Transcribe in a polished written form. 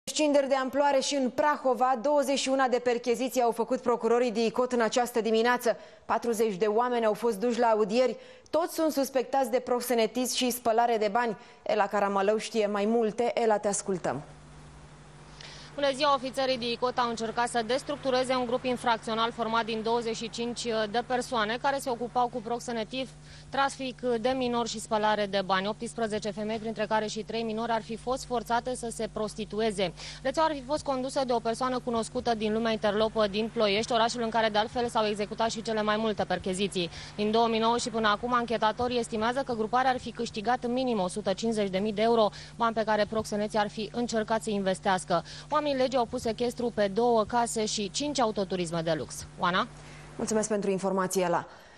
Scinderi de amploare și în Prahova, 21 de percheziții au făcut procurorii DICOT în această dimineață. 40 de oameni au fost duși la audieri. Toți sunt suspectați de proxenetism și spălare de bani. Ela Caramalău știe mai multe. Ela, te ascultăm. Bună ziua! Ofițerii DICOT au încercat să destructureze un grup infracțional format din 25 de persoane care se ocupau cu proxenetism, trafic de minori și spălare de bani. 18 femei, printre care și 3 minori, ar fi fost forțate să se prostitueze. Rețeaua ar fi fost condusă de o persoană cunoscută din lumea interlopă din Ploiești, orașul în care de altfel s-au executat și cele mai multe percheziții. Din 2009 și până acum, anchetatorii estimează că gruparea ar fi câștigat minim 150.000 de euro, bani pe care proxeneții ar fi încercat să investească. Oamenii legii au pus sechestru pe 2 case și 5 autoturisme de lux. Oana? Mulțumesc pentru informație, Ela.